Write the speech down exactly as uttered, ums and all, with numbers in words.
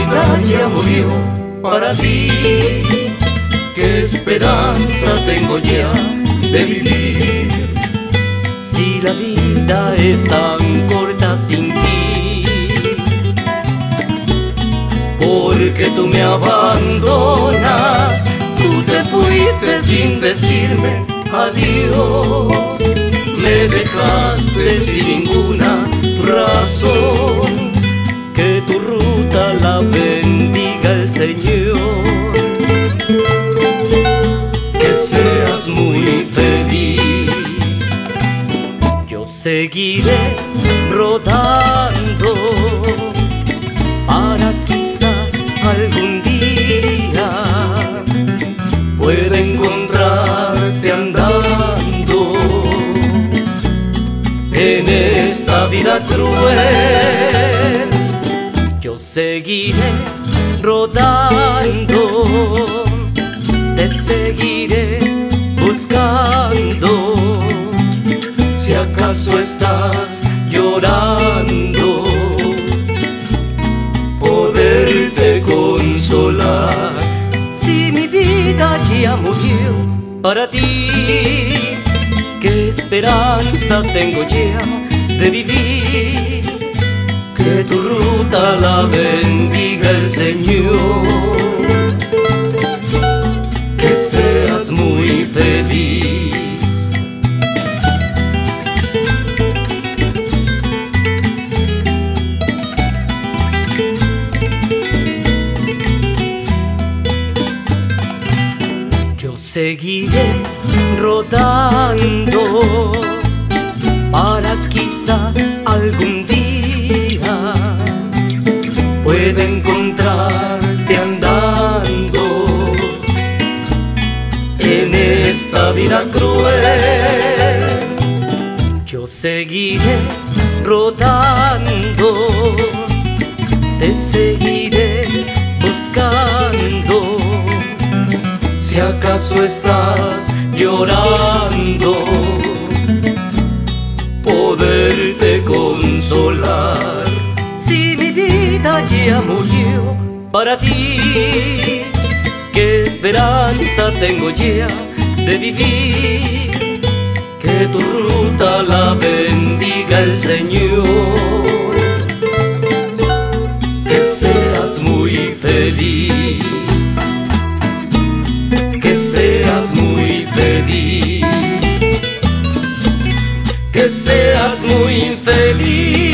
vida ya murió para ti. ¿Qué esperanza tengo ya de vivir? Si la vida es tan corta sin ti, porque tú me abandonas, tú te fuiste sin decirme adiós, me dejaste sin ninguna razón. que tu ruta la bendiga el Señor, que seas muy feliz. yo seguiré rodando para quizá algún día pueda encontrarte andando en esta vida cruel. Yo seguiré rodando, te seguiré buscando. Si acaso estás llorando, poderte consolar. Si mi vida ya murió para ti, ¿qué esperanza tengo ya de vivir? Que tu ruta la bendiga el Señor, que seas muy feliz. Yo seguiré rodando para quizá algún día pueda encontrarte andando en esta vida cruel. Yo seguiré rodando, te seguiré buscando. Si acaso estás llorando, poderte consolar. Si mi vida ya murió para ti, ¿qué esperanza tengo ya de vivir? Que tu ruta la bendiga el Señor, que seas muy feliz, que seas muy feliz, que seas muy feliz.